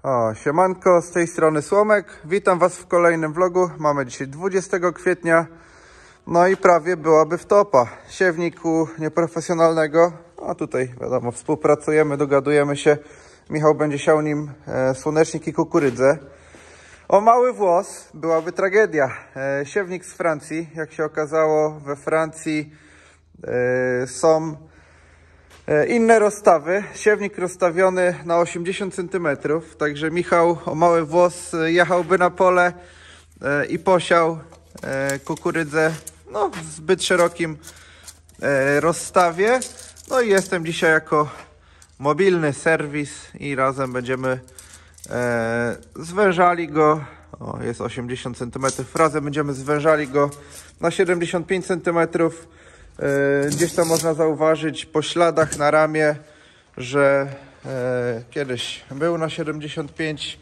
O, siemanko, z tej strony Słomek. Witam Was w kolejnym vlogu. Mamy dzisiaj 20 kwietnia. No i prawie byłaby wtopa. Siewniku nieprofesjonalnego. A tutaj wiadomo, współpracujemy, dogadujemy się. Michał będzie siał nim słonecznik i kukurydzę. O mały włos byłaby tragedia. Siewnik z Francji. Jak się okazało, we Francji są inne rozstawy. Siewnik rozstawiony na 80 cm. Także Michał o mały włos jechałby na pole i posiał kukurydzę w zbyt szerokim rozstawie. No i jestem dzisiaj jako mobilny serwis i razem będziemy zwężali go. O, jest 80 cm. Razem będziemy zwężali go na 75 cm. Gdzieś tam można zauważyć po śladach na ramię, że kiedyś był na 75.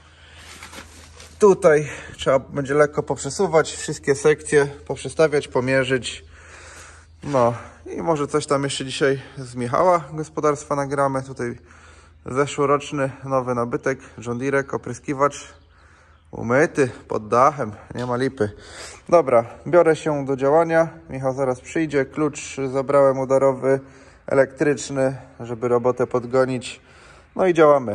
Tutaj trzeba będzie lekko poprzesuwać wszystkie sekcje, poprzestawiać, pomierzyć. No i może coś tam jeszcze dzisiaj z Michała gospodarstwa nagramy. Tutaj zeszłoroczny nowy nabytek John Deere, opryskiwacz umyty pod dachem, nie ma lipy. Dobra, biorę się do działania. Michał zaraz przyjdzie. Klucz zabrałem udarowy, elektryczny, żeby robotę podgonić. No i działamy.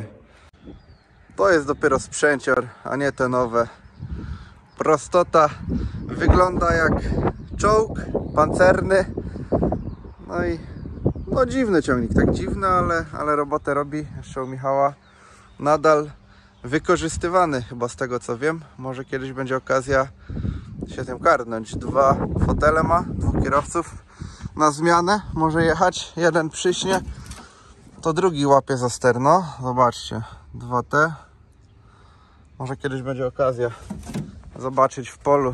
To jest dopiero sprzęcior, a nie te nowe. Prostota. Wygląda jak czołg pancerny. No i dziwny ciągnik, tak dziwny, ale robotę robi. Jeszcze u Michała nadal wykorzystywany, chyba z tego co wiem. Może kiedyś będzie okazja się tym karnąć. 2 fotele ma, 2 kierowców na zmianę. Może jechać, jeden przyśnie, to drugi łapie za sterno. Zobaczcie, 2T. Może kiedyś będzie okazja zobaczyć w polu.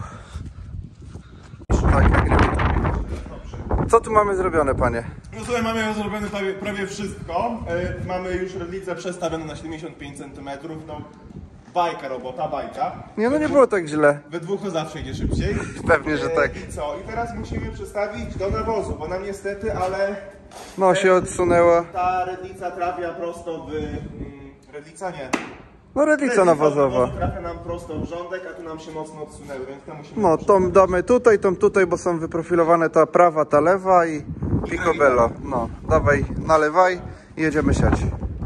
Co tu mamy zrobione, panie? No słuchaj, mamy już zrobione prawie wszystko. Mamy już redlicę przestawione na 75 cm. No, bajka robota, bajka. Nie, no nie było tak źle. We dwóch to zawsze idzie szybciej. Pewnie, że tak. I co? I teraz musimy przestawić do nawozu, bo nam niestety, ale... No się odsunęła. Ta redlica trafia prosto w... redlica nie. No redlica nawozowa. Trafia nam prosto w rządek, a tu nam się mocno odsunęły, więc to musimy... No, tą damy tutaj, tą tutaj, bo są wyprofilowane ta prawa, ta lewa i picobello. No, dawaj, nalewaj i jedziemy siać.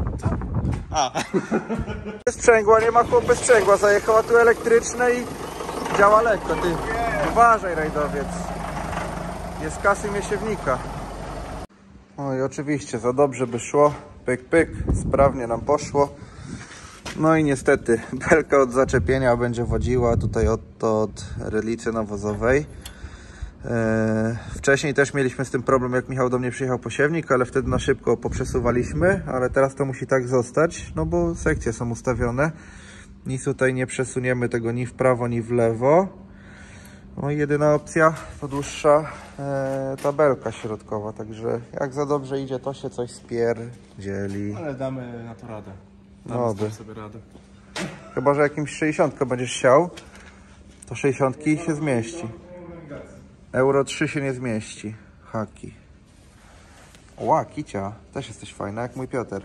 Sprzęgła, nie ma chłopy sprzęgła, zajechała tu elektryczne i działa lekko. Ty uważaj, rajdowiec. Jest kasy miesiewnika. No i oczywiście za dobrze by szło. Pyk, pyk, sprawnie nam poszło. No i niestety belka od zaczepienia będzie wodziła tutaj od redlicy nawozowej. Wcześniej też mieliśmy z tym problem, jak Michał do mnie przyjechał po siewnik, ale wtedy na szybko poprzesuwaliśmy, ale teraz to musi tak zostać, no bo sekcje są ustawione. Nic tutaj nie przesuniemy tego ni w prawo, ni w lewo. No i jedyna opcja to dłuższa tabelka środkowa, także jak za dobrze idzie, to się coś spierdzieli. Ale damy na to radę. Damy sobie radę. Chyba że jakimś 60 będziesz siał, to 60 się zmieści. Euro 3 się nie zmieści. Haki. Ła, kicia. Też jesteś fajna, jak mój Piotr.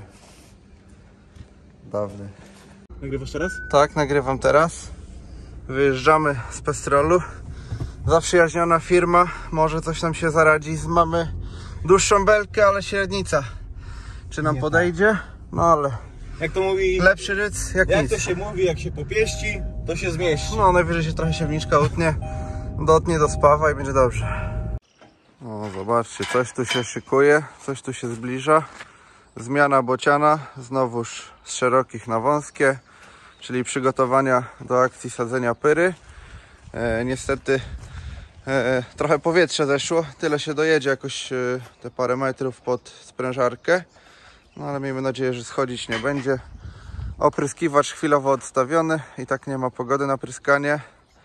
Dawny. Nagrywasz teraz? Tak, nagrywam teraz. Wyjeżdżamy z Pestrolu. Zaprzyjaźniona firma. Może coś nam się zaradzi. Mamy dłuższą belkę, ale średnica. Czy nam podejdzie? No ale... Jak to mówi... Lepszy ryc jak nic. Jak to się mówi, jak się popieści, to się zmieści. No najwyżej się trochę siewniczka utnie. Dotnie do spawa i będzie dobrze. O, zobaczcie, coś tu się szykuje, coś tu się zbliża. Zmiana bociana, znowuż z szerokich na wąskie, czyli przygotowania do akcji sadzenia pyry. Niestety trochę powietrze zeszło, tyle się dojedzie jakoś te parę metrów pod sprężarkę. No ale miejmy nadzieję, że schodzić nie będzie. Opryskiwacz chwilowo odstawiony i tak nie ma pogody na pryskanie.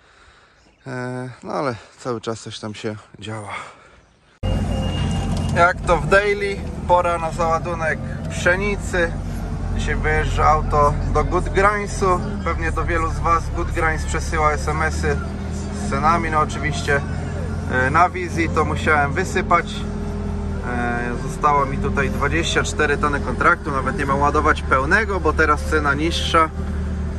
No ale cały czas coś tam się działa. Jak to w daily, pora na załadunek pszenicy. Dzisiaj wyjeżdża auto do Goodgrainsu. Pewnie do wielu z Was Goodgrains przesyła SMS-y z cenami. No oczywiście na wizji to musiałem wysypać. Zostało mi tutaj 24 tony kontraktu. Nawet nie mam ładować pełnego, bo teraz cena niższa.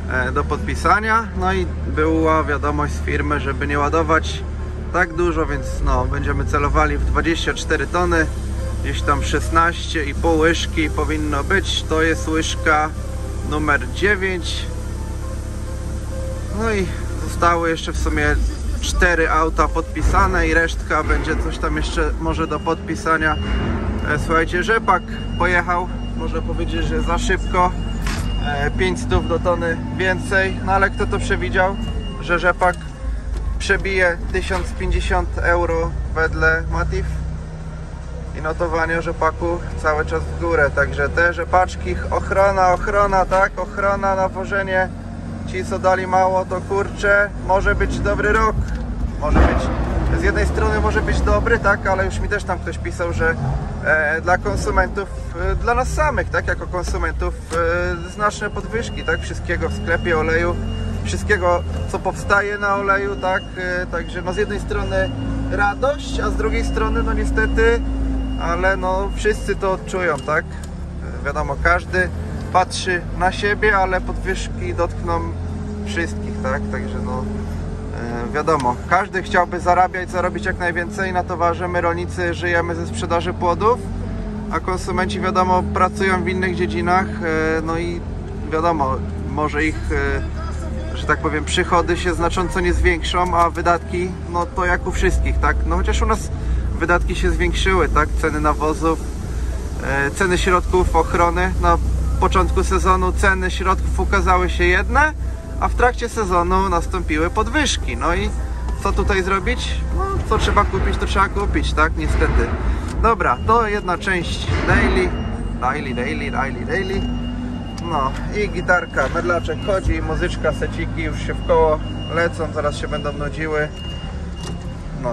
do podpisania. No i była wiadomość z firmy, żeby nie ładować tak dużo, więc no, będziemy celowali w 24 tony. Gdzieś tam 16,5 łyżki powinno być. To jest łyżka numer 9. No i zostały jeszcze w sumie 4 auta podpisane i resztka będzie coś tam jeszcze może do podpisania. Słuchajcie, rzepak pojechał, można powiedzieć, że za szybko. 500 do tony więcej, no ale kto to przewidział, że rzepak przebije 1050 euro wedle Matif i notowanie rzepaku cały czas w górę, także te rzepaczki, ochrona, tak, ochrona, nawożenie, ci co dali mało, to kurczę, może być dobry rok, może być, z jednej strony może być dobry, tak, ale już mi też tam ktoś pisał, że dla konsumentów, dla nas samych, tak, jako konsumentów znaczne podwyżki, tak, wszystkiego w sklepie, oleju, wszystkiego co powstaje na oleju, tak, także no z jednej strony radość, a z drugiej strony no niestety, ale no wszyscy to odczują, tak, wiadomo, każdy patrzy na siebie, ale podwyżki dotkną wszystkich, tak, także no wiadomo, każdy chciałby zarabiać, zarobić jak najwięcej na towarze. My rolnicy żyjemy ze sprzedaży płodów, a konsumenci wiadomo pracują w innych dziedzinach, no i wiadomo, może ich, że tak powiem, przychody się znacząco nie zwiększą, a wydatki, no to jak u wszystkich, tak, no chociaż u nas wydatki się zwiększyły, tak, ceny nawozów, ceny środków ochrony, na początku sezonu ceny środków ukazały się jedne, a w trakcie sezonu nastąpiły podwyżki. No i co tutaj zrobić? No, co trzeba kupić, to trzeba kupić, tak? Niestety. Dobra, to jedna część daily. No i gitarka, medlaczek chodzi, muzyczka, seciki już się w koło lecą, zaraz się będą nudziły. No.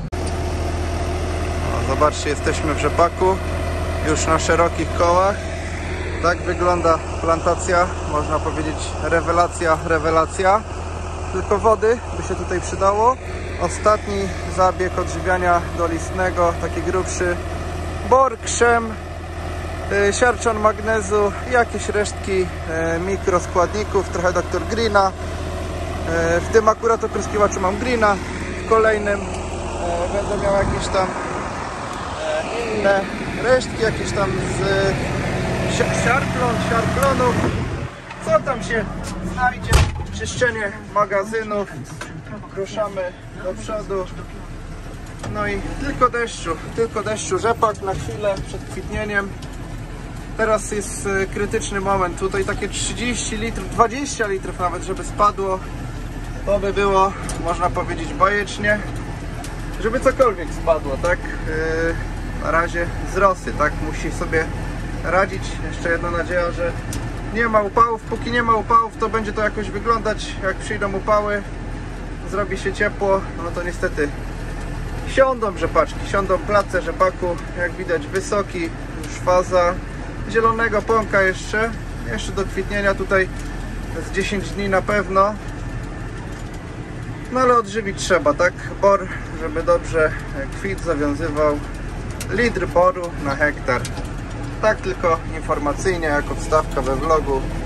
Zobaczcie, jesteśmy w rzepaku, już na szerokich kołach. Tak wygląda plantacja, można powiedzieć rewelacja. Tylko wody by się tutaj przydało. Ostatni zabieg odżywiania dolistnego, taki grubszy. Bor, krzem, siarczan magnezu, jakieś resztki mikroskładników, trochę Dr. Greena. W tym akurat opryskiwaczu mam Greena, w kolejnym będę miał jakieś tam inne resztki, jakieś tam z siarplonów, co tam się znajdzie, czyszczenie magazynów, ruszamy do przodu, no i tylko deszczu, rzepak na chwilę przed kwitnieniem. Teraz jest krytyczny moment, tutaj takie 30 litrów, 20 litrów nawet, żeby spadło, to by było, można powiedzieć, bajecznie, żeby cokolwiek spadło, tak, na razie z rosy, tak, musi sobie radzić. Jeszcze jedna nadzieja, że nie ma upałów. Póki nie ma upałów, to będzie to jakoś wyglądać. Jak przyjdą upały, zrobi się ciepło, no to niestety siądą rzepaczki, siądą place rzepaku, jak widać wysoki, już faza zielonego pąka jeszcze do kwitnienia, tutaj z 10 dni na pewno. No ale odżywić trzeba, tak? Bor, żeby dobrze kwit zawiązywał, litr boru na hektar. Tak tylko informacyjnie, jako wstawka we vlogu.